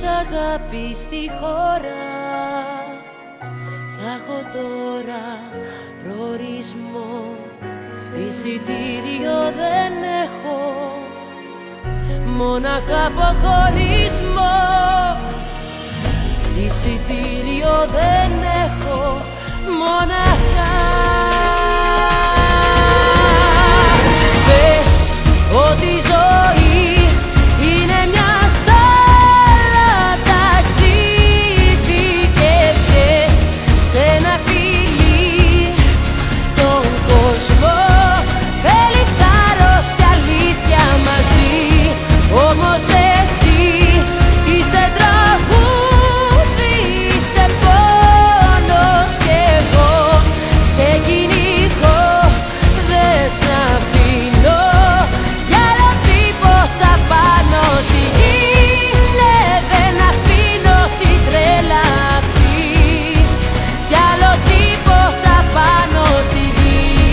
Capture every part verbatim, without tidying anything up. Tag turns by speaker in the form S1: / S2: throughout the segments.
S1: αγάπη στη χώρα. Θα έχω τώρα προορισμό, εισιτήριο δεν έχω, μόναχα αποχωρισμό. Εισιτήριο δεν έχω, μόναχα. Πες ότι η ζωή είναι μια στάλα ταξίδι και βγες σε ένα φιλί τον κόσμο. Θέλει θάρρος και αλήθεια μαζί, όμως εσύ είσαι τραγούδι, είσαι πόνος κι εγώ σε κυνηγώ, δεν σ' αφήνω για άλλο τίποτα πάνω στη γη. Ναι, δεν αφήνω την τρέλα αυτή για άλλο τίποτα πάνω στη γη.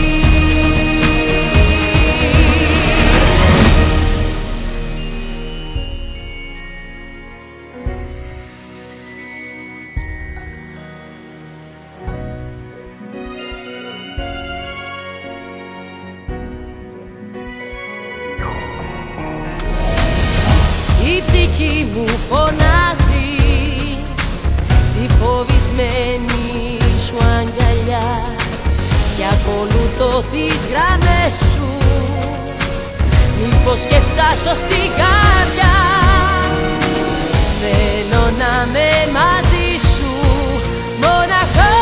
S1: Η ψυχή μου φωνάζει τη φοβισμένη σου αγκαλιά και ακολουθώ τις γραμμές σου, μήπως και φτάσω στην καρδιά. Θέλω να είμαι μαζί σου μοναχά.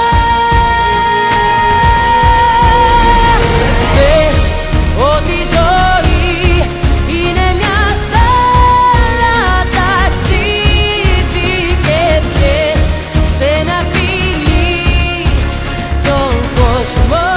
S1: Πες ότι η ζωή είναι μια στάλα ταξίδι και βγες σε ένα φιλί τον κόσμο.